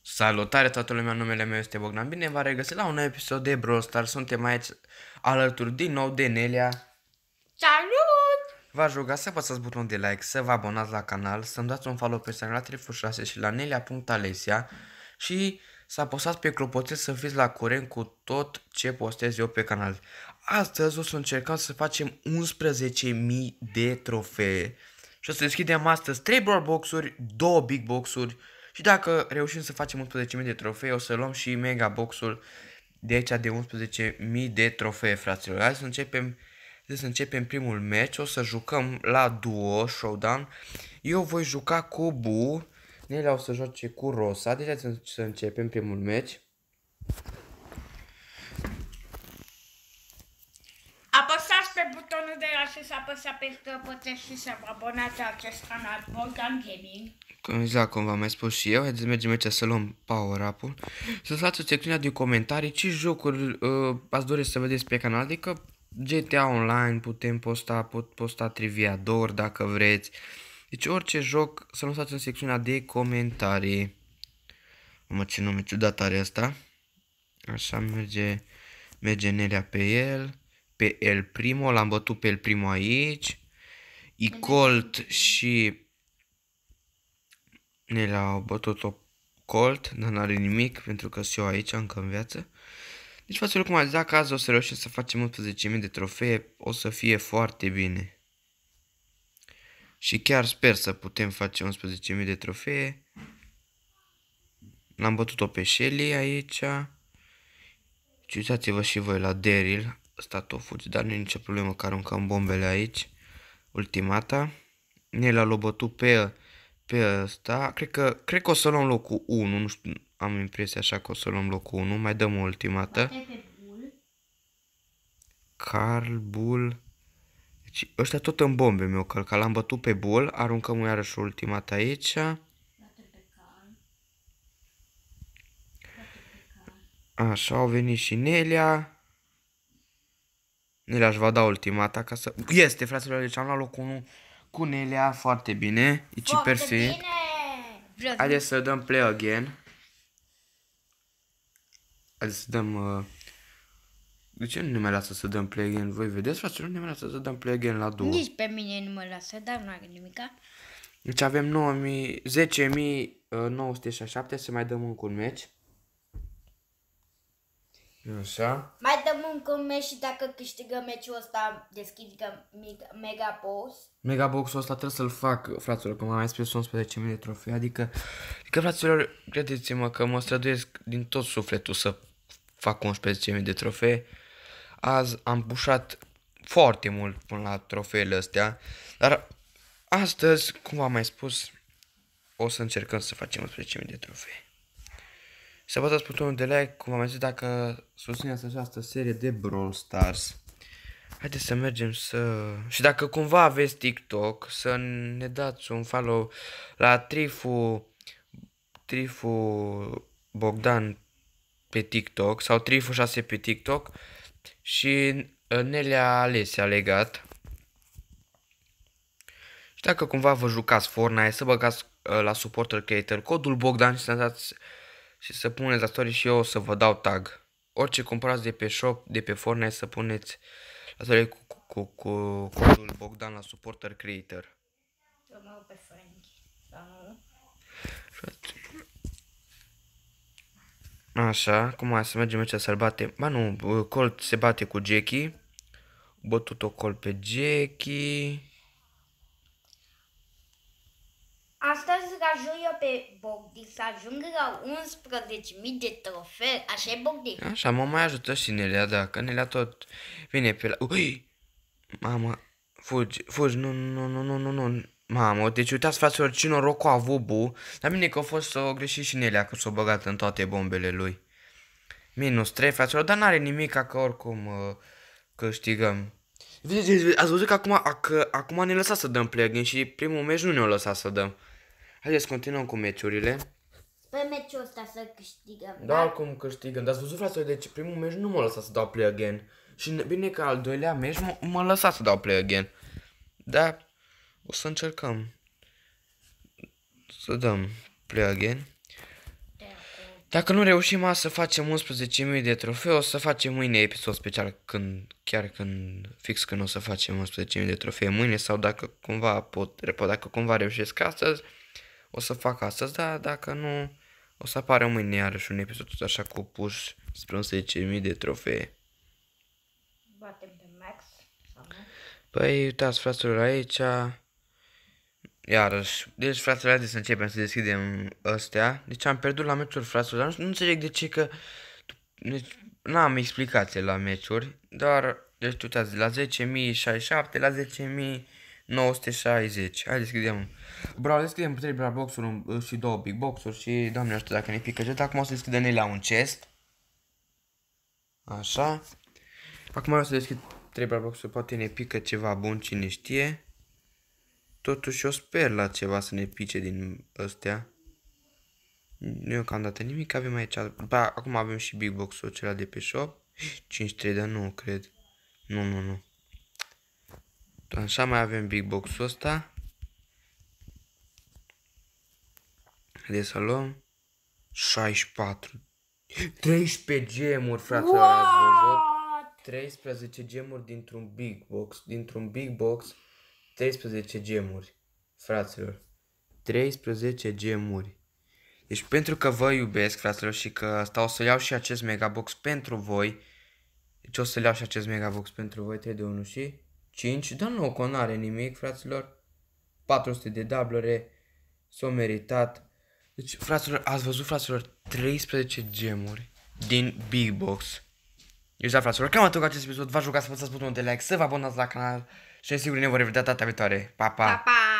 Salutare toată lumea, numele meu este Bogdan. Bine v-am regăsit la un nou episod de Brawl Stars. Suntem aici alături din nou de Nelia. Salut! V-aș ruga să apăsați butonul de like, să vă abonați la canal, să-mi dați un follow pe Instagram la Trifu6 și la Nelia.alesia și să apăsați pe clopoțel să fiți la curent cu tot ce postez eu pe canal. Astăzi o să încercăm să facem 11.000 de trofee și o să deschidem astăzi 3 Brawl Box-uri, 2 Big Box-uri. Și dacă reușim să facem 11.000 de trofee, o să luăm și Mega Box-ul de aici de 11.000 de trofee, fraților. Hai să începem primul match. O să jucăm la duo, showdown. Eu voi juca cu Bu. Nelia o să joace cu Rosa. Deci hai să începem primul match. Apăsați pe butonul de like și să apăsați pe clopoțel și să vă abonați la acest canal Bogdan Gaming. Exact cum v-am mai spus și eu. Haideți să mergem aici să luăm power-up-ul. Să lăsați o secțiune din comentarii ce jocuri ați dori să vedeți pe canal. Adică GTA Online, putem posta, pot posta Triviador dacă vreți. Deci orice joc să lăsați în secțiunea de comentarii. Mă, ce nume ciudat are asta. Așa merge Nelia pe el. Pe El Primo, l-am bătut pe El Primo aici. Colt și Nelia au bătut-o Colt, dar n-are nimic pentru că sunt eu aici încă în viață. Deci față cum ați zis, dacă azi o să reușim să facem 11.000 de trofee, o să fie foarte bine. Și chiar sper să putem face 11.000 de trofee. L-am bătut-o pe Shelly aici. Și uitați-vă și voi la Daryl. Ăsta tot fugi, dar nu e nicio problemă că aruncăm bombele aici. Ultimata. Nelia l-a bătut pe ăsta. Cred că o să luăm locul 1. Nu știu, am impresia așa că o să luăm locul 1. Mai dăm o ultimată. Carl, Bull. Deci ăștia tot în bombe mi-au călcat. L-am bătut pe Bull. Aruncăm iarăși o ultimată aici. Așa, au venit și Nelia. Nelia își va da ultimata ca să... Este, fraților, deci am luat locul 1 cu Nelia. Foarte bine. Deci perfect. Haideți să dăm play again. Haideți să dăm... De ce nu ne mai lasă să dăm play again? Voi vedeți, fraților? Nu ne mai lasă să dăm play again la duo. Nici pe mine nu mă lasă, dar nu are nimica. Deci avem 10.967. Să mai dăm încă un match. Așa. Mai dăm încă un match și dacă câștigăm meciul ăsta, deschidem Mega Boss. Mega Box-ul ăsta trebuie să-l fac, fraților, cum am mai spus, 11.000 de trofei. Adică, fraților, credeți-mă că mă străduiesc din tot sufletul să fac 11.000 de trofee. Azi am pușat foarte mult până la trofeele astea. Dar astăzi, cum v-am mai spus, o să încercăm să facem 11.000 de trofee. Să apăsați butonul de like, cum v-am mai zis, dacă susțineți această serie de Brawl Stars. Haideți să mergem să... Și dacă cumva aveți TikTok, să ne dați un follow la Trifu Bogdan pe TikTok sau Trifu6 pe TikTok și Nelia Alesia legat. Și dacă cumva vă jucați Fortnite, să băgați la supporter creator codul Bogdan și să dați și să puneți la story și eu o să vă dau tag. Orice cumpărați de pe shop, de pe Fortnite, să puneți la story cu codul Bogdan la supporter creator. Eu mă pe Frank. Așa, cum mai să mergem aici să-l bate. Ba nu, Colt se bate cu Jackie. Bătut-o Colt pe Jackie. Astăzi ajung eu pe Bogdi să ajung la 11.000 de trofee. Așa e, Bogdi? Așa, mă mai ajută și Nelia, da, că Nelia tot vine pe la... Ui! Mamă, fugi, nu. Mamă, deci uitați, fraților, ce noroc a avut Bu. Dar bine că a fost să o greși și Nelia, că s-o băgat în toate bombele lui. -3, fraților, dar n-are nimic, că oricum câștigăm. Ați văzut că acum ne lăsa să dăm play-in și primul meci nu ne-a lăsat să dăm. Haideți să continuăm cu meciurile. Pe meciul ăsta să câștigăm. Da, oricum câștigăm. Dar ați văzut, fraților, deci primul meci nu m-a lăsat să dau play again. Și bine că al doilea meci m-a lăsat să dau play again. Da, o să încercăm să dăm play again. Dacă nu reușim azi să facem 11.000 de trofee, o să facem mâine episod special fix când o să facem 11.000 de trofee mâine sau dacă cumva dacă cumva reușesc astăzi, o să fac astăzi, dar dacă nu, o să apară mâine iarăși un episod tot așa cu push spre 11.000 de trofee. Batem pe max sau nu? Păi, uitați, fraților, aici, iarăși, deci, fraților, haideți să începem să deschidem astea. Deci am pierdut la meciuri, fraților, dar nu înțeleg de ce, că, deci, n-am explicație la meciuri, dar, deci, uitați, de la 10.067 la 10.960. Hai, deschidem. Bravo, deschidem 3 bra box-uri și 2 big box-uri și, doamne ajută, dacă ne pică jet, acum o să deschidem la un chest. Așa. Acum o să deschid 3 bra box-uri, poate ne pică ceva bun, cine știe. Totuși eu sper la ceva să ne pice din astea. Nu e cam dată nimic, avem aici. Ba, acum avem și big box-ul acela de pe shop. 5-3, dar nu cred. Nu. Așa, mai avem big box-ul ăsta. Haideți să luăm. 64. 13 gemuri, fraților, ați văzut? 13 gemuri dintr-un big box. Dintr-un big box, 13 gemuri, fraților. 13 gemuri. Deci pentru că vă iubesc, fraților, și că asta o să iau și acest megabox pentru voi. Deci o să iau și acest megabox pentru voi. 3 de 1 și 5. Dar nu, că n-are nimic, fraților. 400 de dublere. S-o meritat. Deci, fraților, ați văzut, fraților, 13 gemuri din big box. Deci, da, fraților, cam atât cu acest episod. V-aș ruga să apăsați butonul de like, să vă abonați la canal și sigur ne vom revedea data viitoare. Pa, pa! Pa, pa!